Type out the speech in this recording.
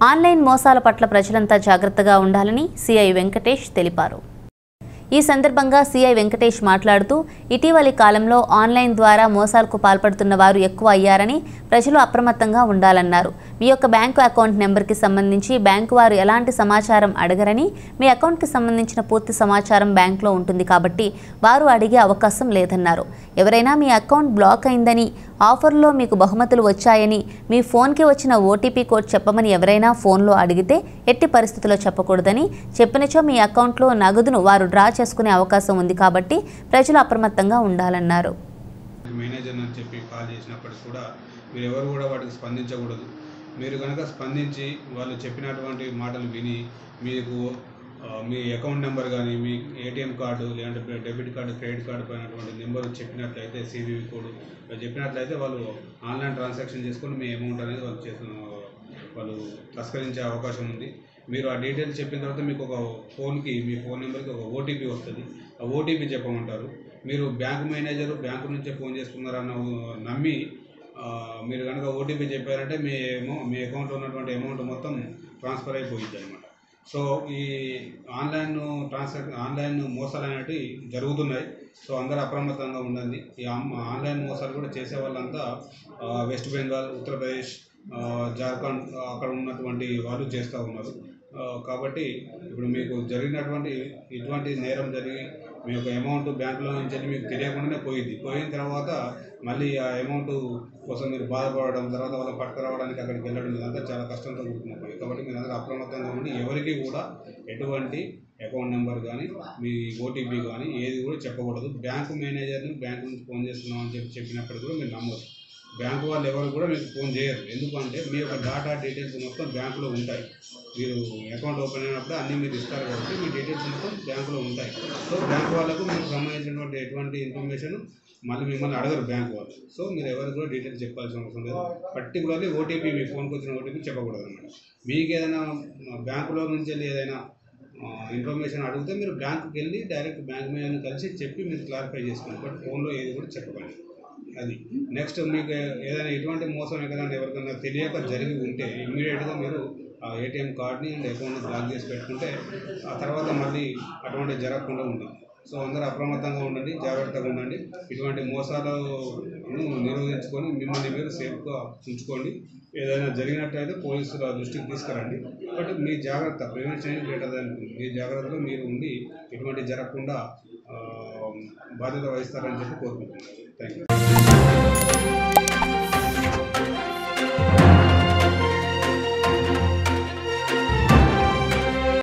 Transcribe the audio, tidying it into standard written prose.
Online మోసాల పట్ల ప్రజలంతా జాగ్రత్తగా ఉండాలని సిఐ వెంకటేష్ తెలిపారు. ఈ సందర్భంగా సిఐ వెంకటేష్ మాట్లాడుతూ ఇటీవలి కాలంలో ఆన్లైన్ ద్వారా మోసాలకు పాల్పడుతున్న వారు ఎక్కువ అయ్యారని ప్రజలు అప్రమత్తంగా ఉండాలన్నారు. మీ యొక్క బ్యాంకు అకౌంట్ నెంబర్కి సంబంధించి బ్యాంకు వారు ఎలాంటి సమాచారం అడగరని, మీ అకౌంట్కి సంబంధించిన పూర్తి సమాచారం బ్యాంకులో ఉంటుంది కాబట్టి వారు అడిగే అవకాశం లేదన్నారు. ఎవరైనా మీ అకౌంట్ బ్లాక్ అయిందని, ఆఫర్లో మీకు బహుమతులు వచ్చాయని, మీ ఫోన్కి వచ్చిన ఓటీపీ కోడ్ చెప్పమని ఎవరైనా ఫోన్లో అడిగితే ఎట్టి పరిస్థితుల్లో చెప్పకూడదని, చెప్పినచో మీ అకౌంట్లో నగదును వారు డ్రా చేసుకునే అవకాశం ఉంది కాబట్టి ప్రజలు అప్రమత్తంగా ఉండాలన్నారు. మేనేజర్ అని చెప్పి కాల్ చేసినప్పటికీ కూడా మీరు ఎవరు కూడా వాటికి స్పందించకూడదు. మీరు కనుక స్పందించి వాళ్ళు చెప్పినటువంటి మాటలు విని మీకు మీ అకౌంట్ నెంబర్ కానీ, మీ ఏటీఎం కార్డు లేదంటే డెబిట్ కార్డు, క్రెడిట్ కార్డు పైనటువంటి నెంబర్ చెప్పినట్లయితే, సివివి కోడ్ చెప్పినట్లయితే వాళ్ళు ఆన్లైన్ ట్రాన్సాక్షన్ చేసుకొని మీ అమౌంట్ అనేది వాళ్ళు తస్కరించే అవకాశం ఉంది. మీరు ఆ డీటెయిల్స్ చెప్పిన తర్వాత మీకు ఒక ఫోన్కి, మీ ఫోన్ నెంబర్కి ఒక ఓటీపీ వస్తుంది. ఆ ఓటీపీ చెప్పమంటారు. మీరు బ్యాంక్ మేనేజరు బ్యాంకు నుంచే ఫోన్ చేస్తున్నారన్న నమ్మి మీరు కనుక ఓటీపీ చెప్పారంటే మీ అకౌంట్లో ఉన్నటువంటి అమౌంట్ మొత్తం ట్రాన్స్ఫర్ అయిపోయింది అనమాట. సో ఈ ఆన్లైన్ మోసాలు అనేవి జరుగుతున్నాయి. సో అందరూ అప్రమత్తంగా ఉండండి. ఈ ఆన్లైన్ మోసాలు కూడా చేసే వాళ్ళంతా వెస్ట్ బెంగాల్, ఉత్తరప్రదేశ్, జార్ఖండ్ అక్కడ ఉన్నటువంటి వాళ్ళు చేస్తూ ఉన్నారు. కాబట్టి ఇప్పుడు మీకు ఇటువంటి నేరం జరిగి మీ యొక్క అమౌంట్ బ్యాంకులో నుంచి మీకు తెలియకుండానే పోయిన తర్వాత మళ్ళీ ఆ అమౌంట్ కోసం మీరు బాధపడడం, తర్వాత వాళ్ళని పట్టుకురావడానికి అక్కడికి వెళ్ళడం, ఇదంతా చాలా కష్టంతో కూడుకున్నది. కాబట్టి మీరు అందరూ అప్రమత్తంగా ఉండి ఎవరికి కూడా ఎటువంటి అకౌంట్ నెంబర్ కానీ, మీ ఓటీపీ కానీ ఏది కూడా చెప్పకూడదు. బ్యాంకు మేనేజర్ని బ్యాంకు నుంచి ఫోన్ చేస్తున్నామని చెప్పినప్పటికీ కూడా మీరు నమ్మొద్దు. బ్యాంకు వాళ్ళు ఎవరు కూడా మీకు ఫోన్ చేయరు. ఎందుకంటే మీ యొక్క డేటా డీటెయిల్స్ మొత్తం బ్యాంకులో ఉంటాయి. మీరు అకౌంట్ ఓపెన్ అయినప్పుడు అన్నీ మీరు ఇస్తారు కాబట్టి మీ డీటెయిల్స్ మొత్తం బ్యాంకులో ఉంటాయి. సో బ్యాంకు వాళ్ళకు మీకు సంబంధించినటువంటి ఎటువంటి ఇన్ఫర్మేషన్ మళ్ళీ మిమ్మల్ని అడగరు బ్యాంకు వాళ్ళు. సో మీరు ఎవరికి కూడా డీటెయిల్స్ చెప్పాల్సిన అవసరం లేదు. పర్టికులర్లీ ఓటీపీ, మీ ఫోన్కి వచ్చిన ఓటీపీ చెప్పకూడదు అన్నమాట. మీకు ఏదైనా బ్యాంకులో నుంచి వెళ్ళి ఏదైనా ఇన్ఫర్మేషన్ అడిగితే మీరు బ్యాంకుకి వెళ్ళి డైరెక్ట్ బ్యాంక్ మేనేజర్ని కలిసి చెప్పి మీరు క్లారిఫై చేసుకోండి. బట్ ఫోన్లో ఏది కూడా చెప్పకండి. అది నెక్స్ట్ మీకు ఏదైనా ఎటువంటి మోసం ఎక్కడైనా ఎవరికైనా తెలియక జరిగి ఉంటే ఇమ్మీడియట్గా మీరు ఆ ఏటీఎం కార్డ్ని అండ్ అకౌంట్ని బ్లాక్ చేసి పెట్టుకుంటే ఆ తర్వాత మళ్ళీ అటువంటి జరగకుండా ఉంటుంది. సో అందరూ అప్రమత్తంగా ఉండండి, జాగ్రత్తగా ఉండండి. ఇటువంటి మోసాలను నిరోధించుకొని మిమ్మల్ని మీరు సేఫ్గా ఉంచుకోండి. ఏదైనా జరిగినట్లయితే పోలీసుల దృష్టికి తీసుకురండి. బట్ మీ జాగ్రత్త, ప్రివెన్షన్ గ్రేటర్ దాన్ క్యూర్. మీ జాగ్రత్తలో మీరు ఉండి ఇటువంటి జరగకుండా బాధ్యత వహిస్తారని చెప్పి కోరుకుంటున్నాను. Thank you.